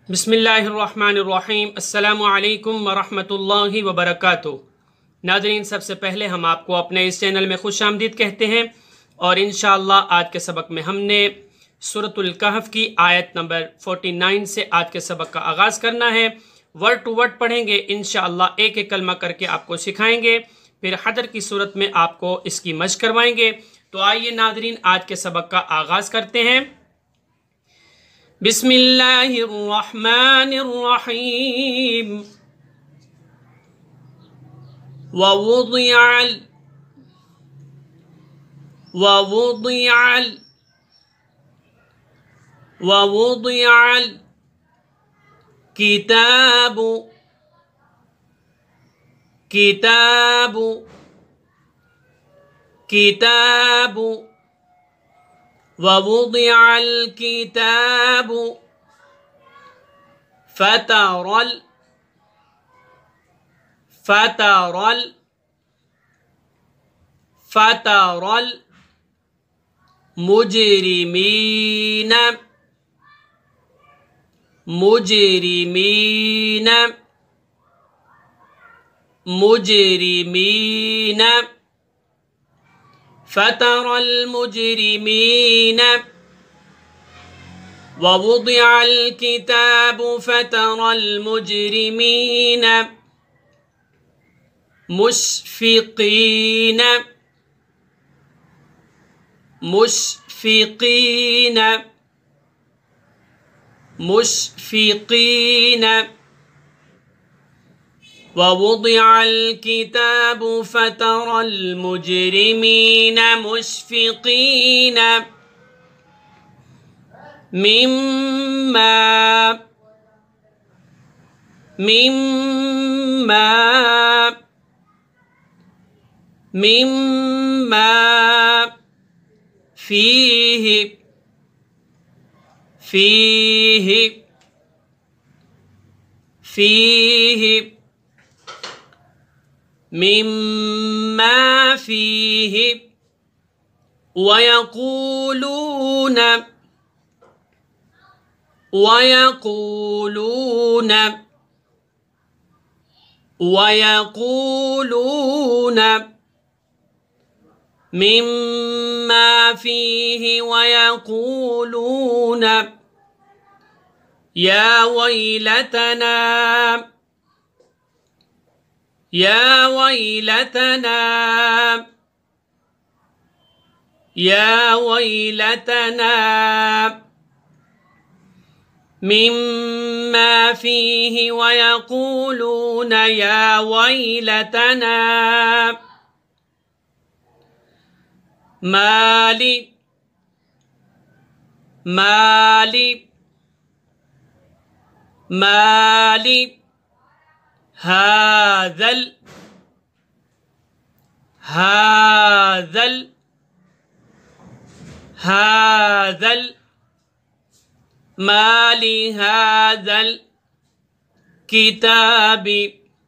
बिस्मिल्लाहिर्रहमानिर्रहीम। अस्सलामु अलैकुम वरहमतुल्लाहि वबरकातुहू। नाज़रीन, सबसे पहले हम आपको अपने इस चैनल में खुशामदीद कहते हैं और इंशाअल्लाह आज के सबक में हमने सूरतुल कहफ की आयत नंबर 49 से आज के सबक का आगाज़ करना है। वर्ड टू वर्ड पढ़ेंगे इंशाअल्लाह, एक एक कलमा करके आपको सिखाएंगे, फिर हदर की सूरत में आपको इसकी मश्क करवाएंगे। तो आइए नाज़रीन, आज के सबक का आगाज़ करते हैं। बिस्मिल्लाहिर्रहमानिर्रहीम। ववुदिअल किताबु ववुदिअल किताबु फतरल मुजरिमीन फतरल मुजरिमीन ववुदिअल किताबु फतरल मुजरिमीन मुश्फिकीन ववुदिअल किताबु फतरल मुजरिमीन मुश्फिकीन मिम्मा फीहि वयक़ूलून मिम्मा फीहि वयक़ूलून या वैलतना मिम्मा फीहि वयक़ूलून या वैलतना माली हाज़ल माली हाज़ल किताबी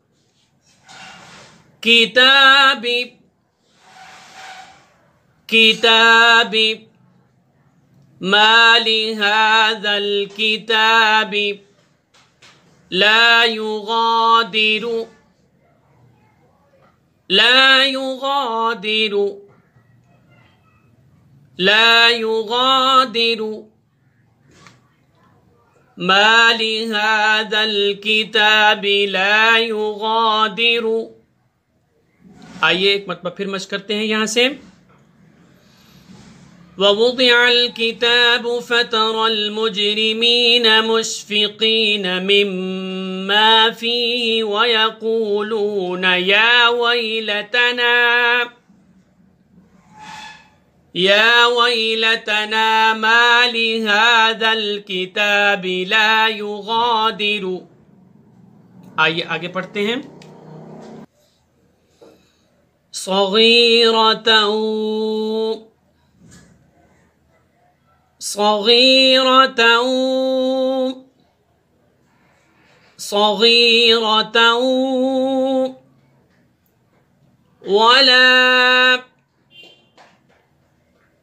माली हाज़ल किताबी ला युगादिरु माली हाज़ल किताबी ला युगादिरु। आइए एक मरतबा फिर मश्क करते हैं यहाँ से। ववुदिअल किताबु फतरल मुजरिमीन मुश्फिकीन मिम्मा फीहि वयक़ूलून या वैलतना माली हाज़ल किताबि ला युगादिरु। आइए आगे पढ़ते हैं। सगीरतन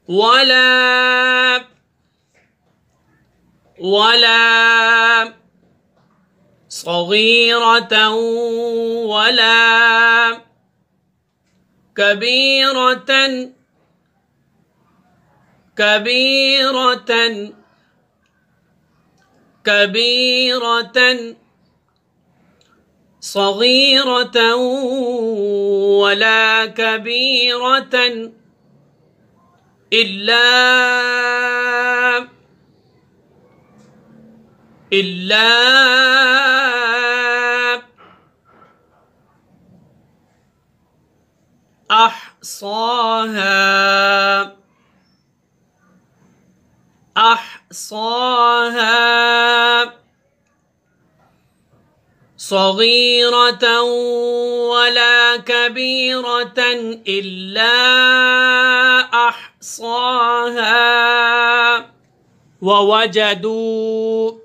वला صغيرة ولا كبيرة كبيرة كبيرة صغيرة ولا كبيرة إلا أحصاها صغيرة ولا كبيرة إلا أحصاها ووجدوا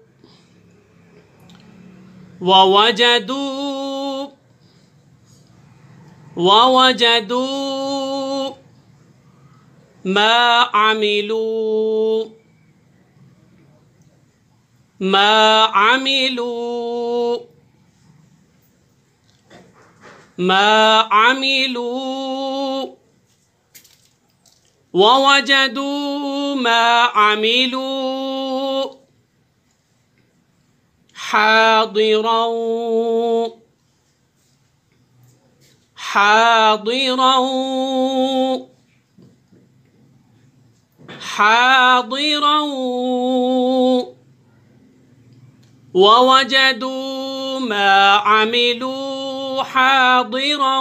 ما عملوا ووجدوا ما عملوا حاضرا ووجدوا ما عملوا حاضرا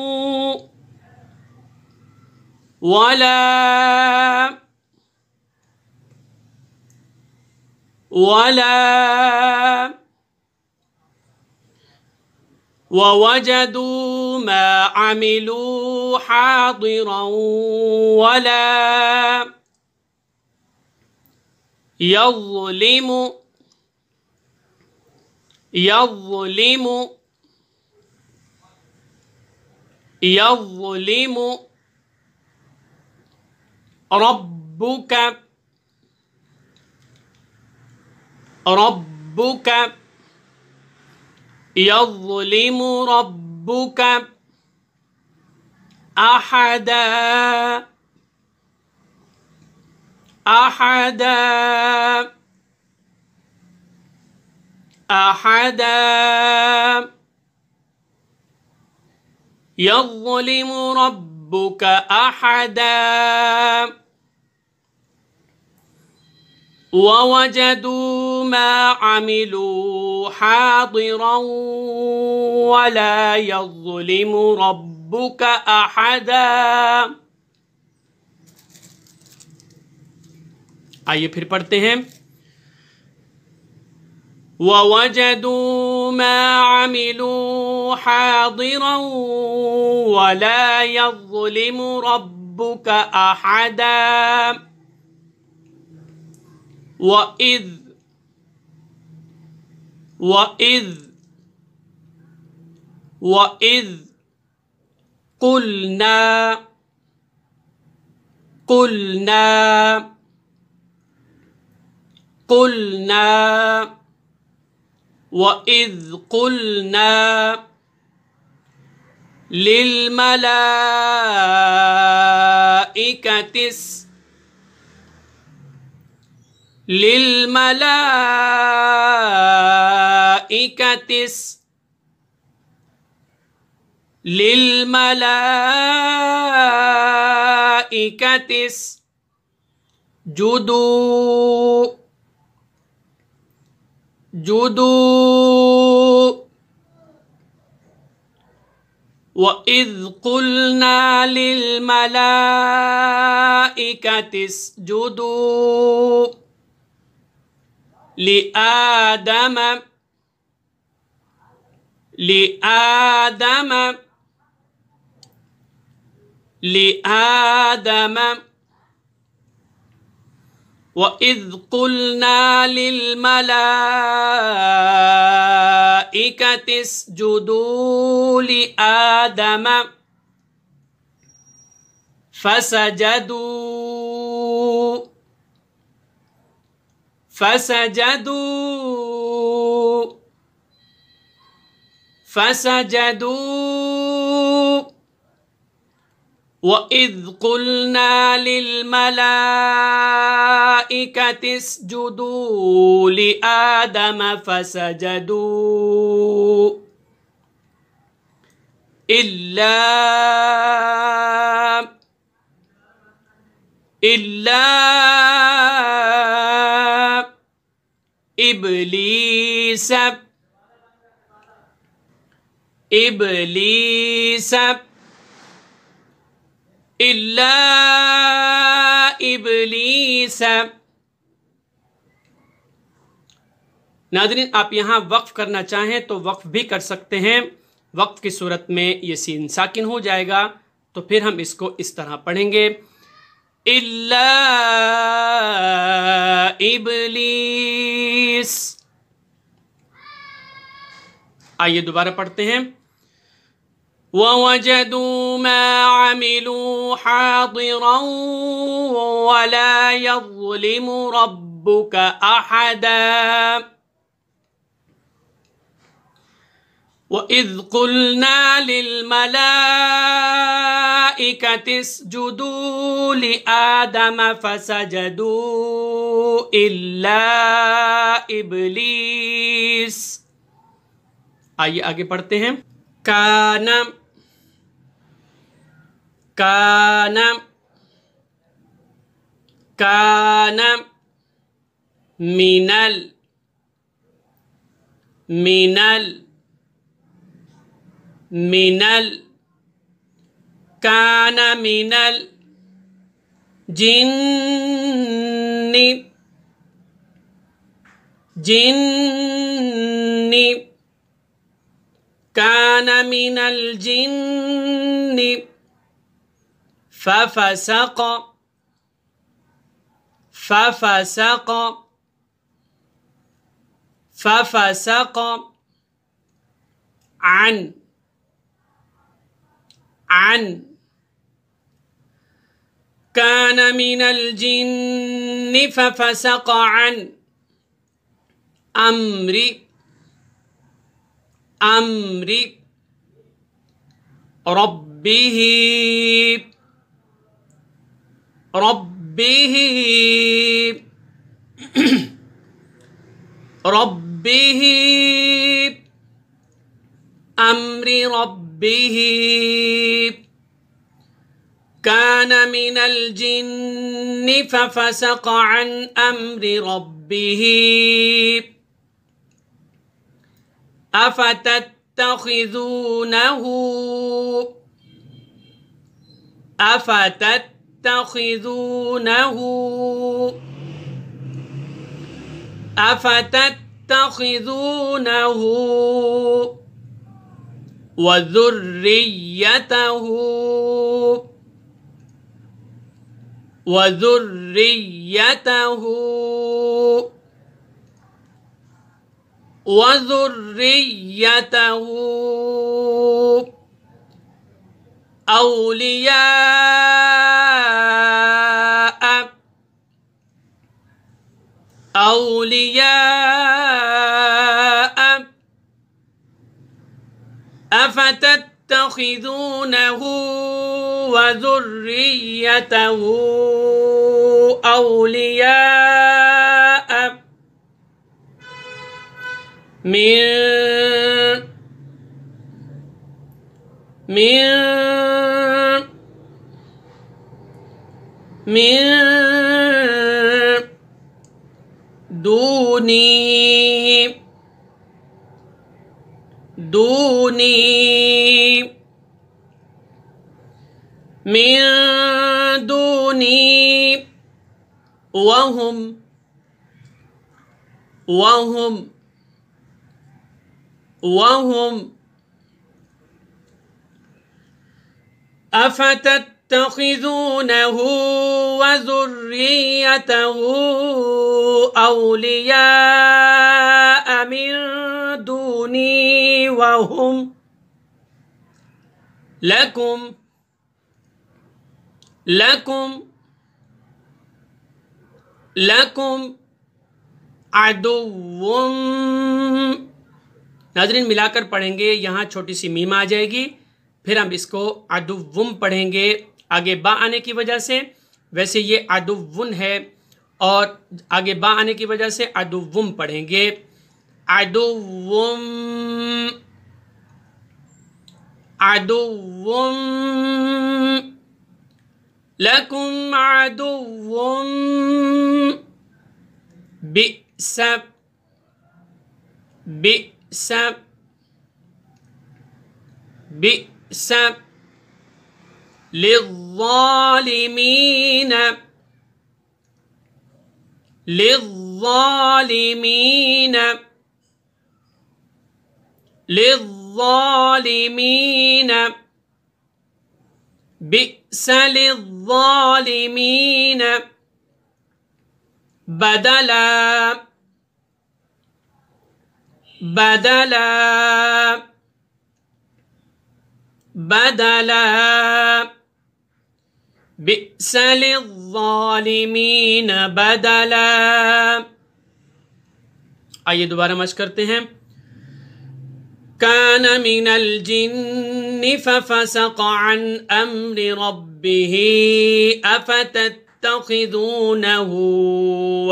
ووجدوا ما عملوا حاضرا ولا يظلم ربك يظلم ربك أحدا يظلم ربك أحدا ووجدوا ما عملوا حاضرا ولا يظلم ربك أحدا. आइए फिर पढ़ते हैं। ووجدوا ما عملوا حاضرا ولا يظلم ربك أحدا. وإذ قلنا وإذ قلنا للملائكة اسجدوا وإذ قلنا للملائكة اسجدوا لآدم وإذ قلنا للملائكة اسجدوا لآدم فسجدوا फसजदू वइज़ क़ुल्ना लिलमलाइकति इस्जुदू लिआदम फसजदू इल्ला इब्लीस इल्ला इब्लीस। नाज़रीन, आप यहाँ वक्फ करना चाहें तो वक्फ भी कर सकते हैं। वक्फ की सूरत में ये सीन साकिन हो जाएगा, तो फिर हम इसको इस तरह पढ़ेंगे, इल्ला इब्लीस। आइए दोबारा पढ़ते हैं, ववजदू मा अमिलू हादिरन वला यज़लिमु रब्बुका अहदा वइज़ क़ुल्ना लिलमलाइकति इस्जुदू लिआदम फसजदू इल्ला इब्लीस। आइए आगे पढ़ते हैं, काना काना काना मिनल मिनल मिनल काना मिनल जिन्नी जिन्नी काना मिनल जिन्नी फफसक फफसक फफसक अन कान मिनल जिन्नि फफसक अन अम्री अम्री रब्बिही रब्बिही रब्बिही अम्री रब्बिही कान मिनल जिन्नि फफसक अन अम्रि रब्बिही अफतत्तखिज़ूनहु वज़ुर्रिय्यतहु औलियाअ अफतत्तखिज़ूनहु वज़ुर्रिय्यतहु औलियाअ मिन दूनी वहुम अफतत्तखिज़ूनहु वज़ुर्रिय्यतहु औलियाअ मिन दूनी वहुम लकुम अदुव्वुम। नाज़रीन मिलाकर पढ़ेंगे, यहाँ छोटी सी मीम आ जाएगी, फिर हम इसको अदुव्वुम पढ़ेंगे आगे बा आने की वजह से। वैसे ये अदुव्वुन है और आगे बा आने की वजह से अदुव्वुम पढ़ेंगे। अदुव्वुम, अदुव्वुम लकुम अदुव्वुम बि'स, बि'स, बि'स लिज़्ज़ालिमीन, लिज़्ज़ालिमीन, लिज़्ज़ालिमीन, बि'स लिज़्ज़ालिमीन बदला, बदला, बदला बि'स लिज़्ज़ालिमीन बदला। आइए दोबारा मश्क करते हैं। कान मिनल जिन्नि फफसक़ अन अम्रि रब्बिही अफतत्तख़िज़ूनहु व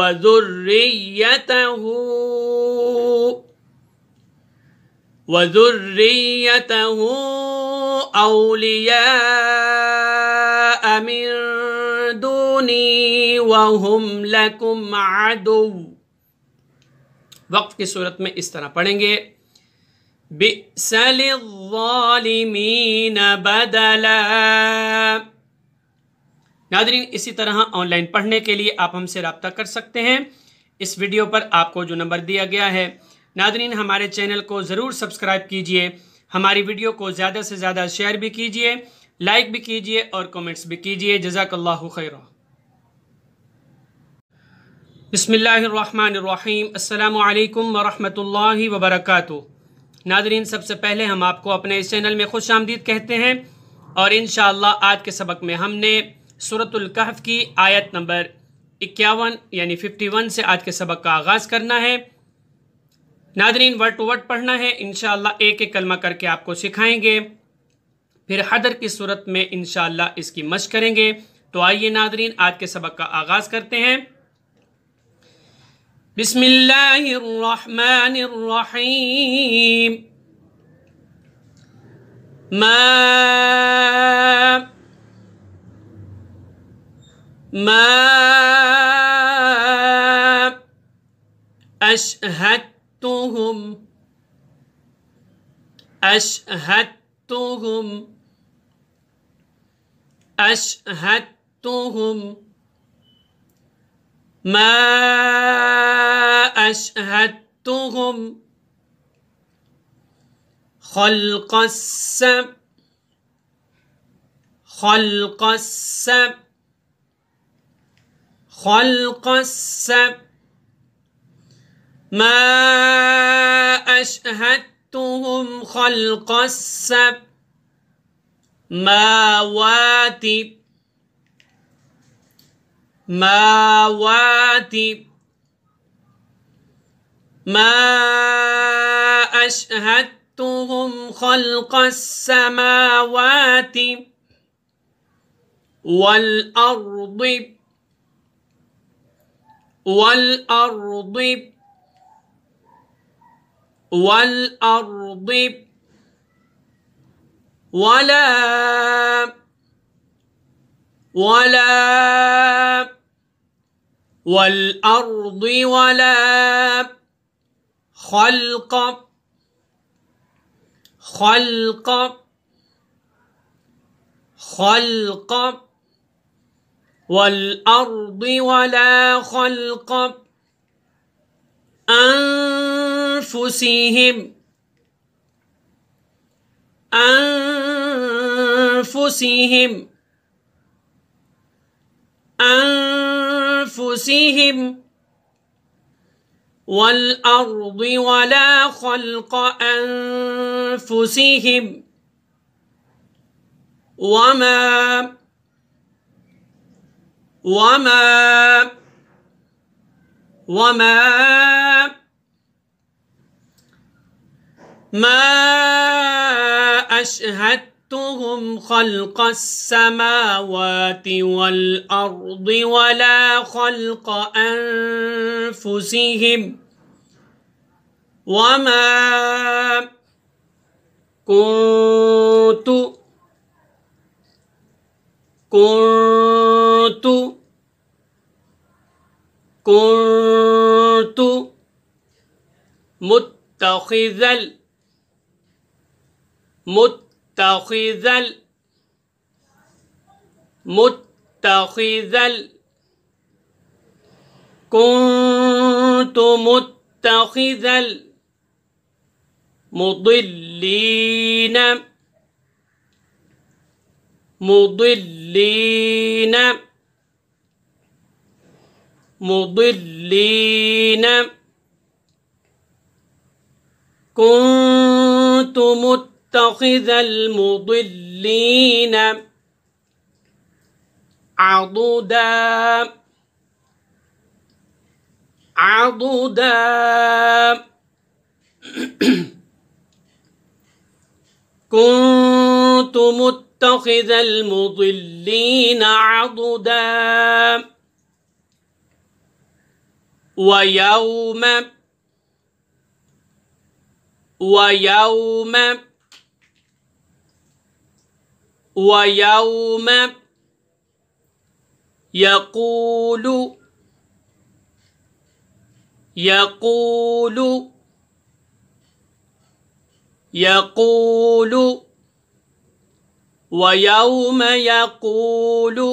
ज़ुर्रिय्यतहु औलिया मिन दूनी व हुम लकुम अदुव्व। वक्फ की सूरत में इस तरह पढ़ेंगे, बि'स लिज़्ज़ालिमीन बदला। नाज़रीन इसी तरह ऑनलाइन पढ़ने के लिए आप हमसे रब्ता कर सकते हैं। इस वीडियो पर आपको जो नंबर दिया गया है। नाज़रीन हमारे चैनल को ज़रूर सब्सक्राइब कीजिए, हमारी वीडियो को ज़्यादा से ज़्यादा शेयर भी कीजिए, लाइक भी कीजिए और कमेंट्स भी कीजिए। जज़ाकल्लाहु खैरा। बिस्मिल्लाहिर्रहमानिर्रहीम। अस्सलामु अलैकुम वरहमतुल्लाहि वबरकातुहू। नाज़रीन सबसे पहले हम आपको अपने इस चैनल में खुश आमदीद कहते हैं और इंशाअल्लाह आज के सबक में हमने सूरतुल कहफ की आयत नंबर 51 यानी 51 से आज के सबक का आगाज़ करना है। नाज़रीन वर्ड टू वर्ड पढ़ना है, इंशाअल्लाह एक एक कलमा करके आपको सिखाएंगे, फिर हदर की सूरत में इंशाअल्लाह इसकी मश्क करेंगे। तो आइए नाज़रीन आज के सबक का आगाज़ करते हैं। बिस्मिल्लाहिर्रहमानिर्रहीम। मा अशहदतुहुम, अशहदतुहुम, अशहदतुहुम, मा अशहदतुहुम खल्क़स, खल्क़स, खल्क़स, मा अशहदतुहुम खल्क़स मावाति, मावाति, मा अशहदतुहुम खल्क़स समावाति वल अर्दि, वल अर्दि, वल अर्दि वला, वला, वल अर्दि वला खल्क़, खल्क़, खल्क़ वल अर्दि वला खल्क़ अनफुसिहिम, अनफुसिहिम, अनफुसिहिम वल अर्दि वला खल्क़ अनफुसिहिम वमा, वमा, वमा मा अशहदतुहुम खल्क़स समावाति वल अर्दि वला खल्क़ अनफुसिहिम वमा कुन्तु मुत्तखिज़ल कुन्तु मुत्तखिज़ल मुदिल्लीन कुन्तु मुत्तखिज़ल मुदिल्लीन अदुदा कुन्तु मुत्तखिज़ल मुदिल्लीन अदुदा वयौम यक़ूलु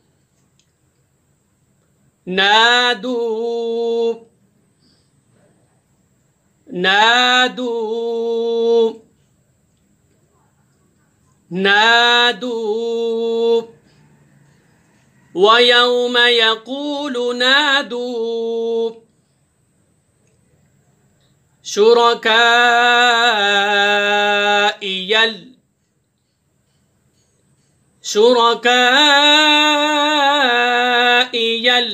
नादू वयौम यक़ूलु नादू शुरकाइयल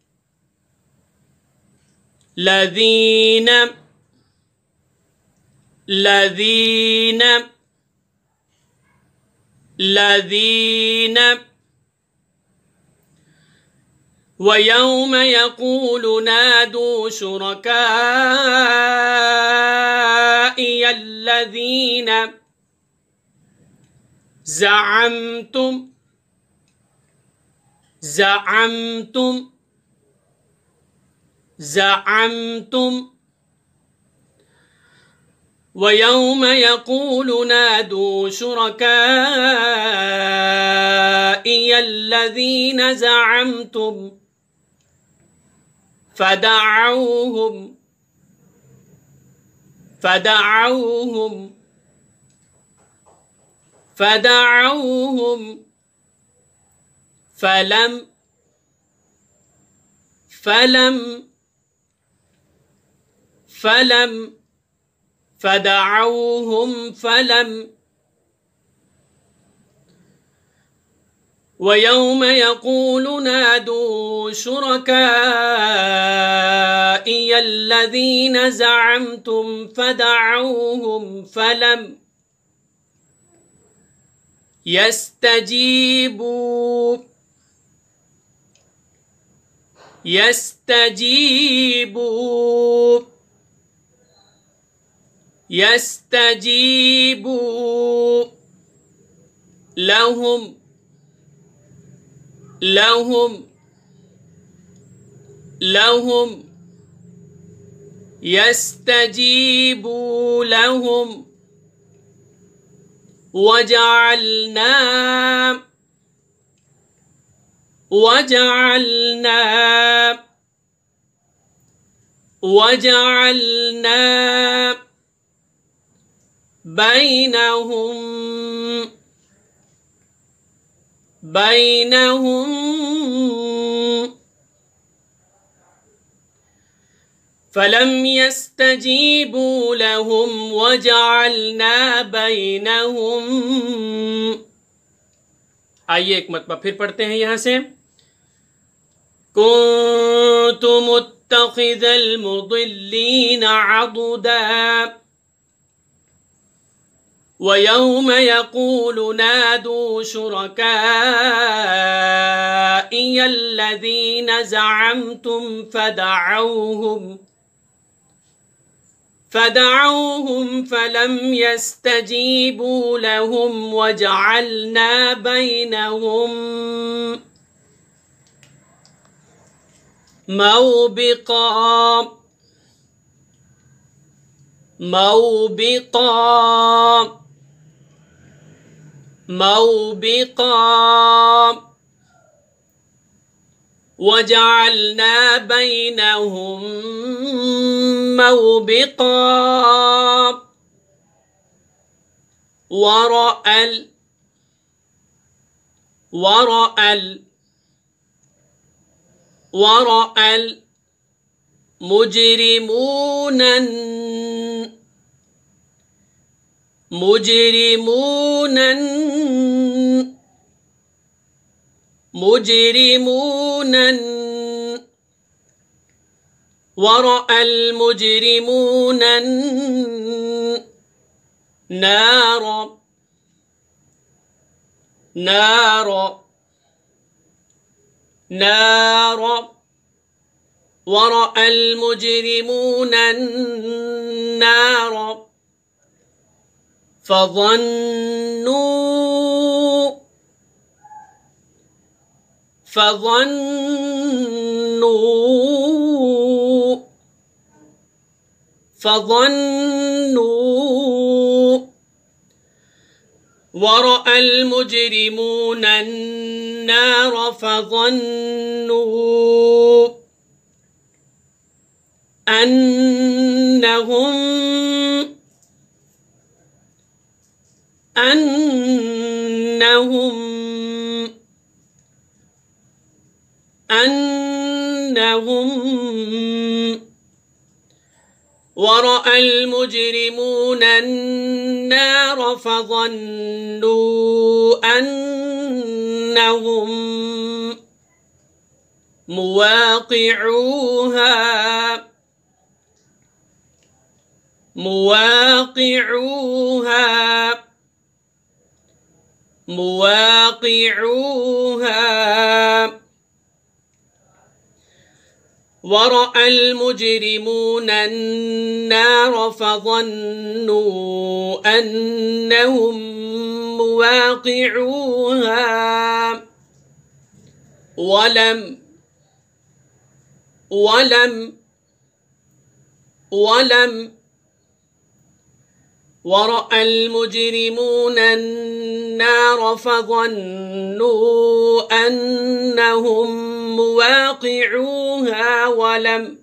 लज़ीन वयौम यक़ूलु नादू शुरकाइयल लज़ीन ज़अमतुम वयौम यक़ूलु नादू शुरकाइयल लज़ीन ज़अमतुम फदअूहुम फलम वयौम यक़ूलु नादू शुरकाइयल लज़ीन ज़अमतुम फदअूहुम फलम यस्तजीबू लहुम यस्तजीबू लहुम वजअलना बैनहुम फलम यस्तजीबू लहुम वजअलना बैनहुम। आइए एक मरतबा फिर पढ़ते हैं यहाँ से। कुन्तु मुत्तखिज़ल मुदिल्लीन अदुदा वयौम यक़ूलु नादू शुरकाइयल्लज़ीना ज़अमतुम फदअूहुम फलम यस्तजीबू लहुम वजअलना बैनहुम موبقا وجعلنا بينهم موبقا ورأى المجرمون ورأى المجرمون النار ورأى المجرمون النار فظنوا ورأى المجرمون النار فظنوا ورأى المجرمون النار فظنوا أنهم مواقعوها ورأى المجرمون النار فظنوا أنهم مواقعوها ورأى المجرمون النار فظنوا أنهم مواقعوها ولم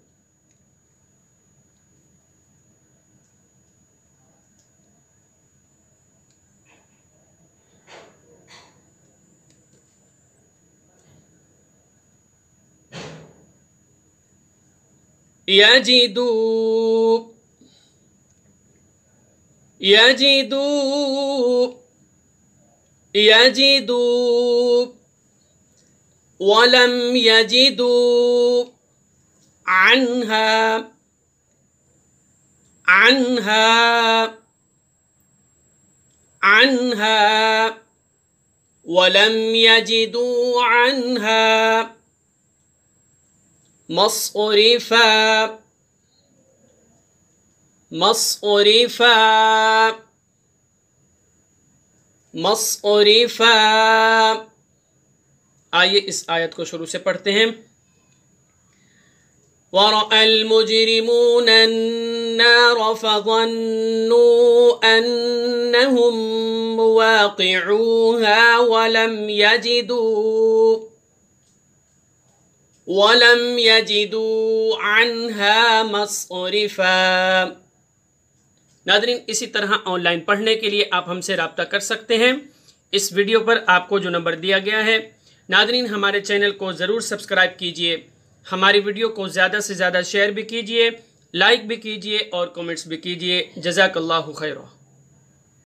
يجدوا ولم يجدوا عنها ولم يجدوا عنها मصرفا आइए इस आयत को शुरू से पढ़ते हैं। वरअल मुजरिमून अन्नार फظنوا أنهم مواقعوها ولم يجدوا عنها مصرفا। नादरीन, इसी तरह ऑनलाइन पढ़ने के लिए आप हमसे रब्ता कर सकते हैं। इस वीडियो पर आपको जो नंबर दिया गया है। नादरीन, हमारे चैनल को ज़रूर सब्सक्राइब कीजिए, हमारी वीडियो को ज़्यादा से ज़्यादा शेयर भी कीजिए, लाइक भी कीजिए और कमेंट्स भी कीजिए। जज़ाकल्लाहु खैरा।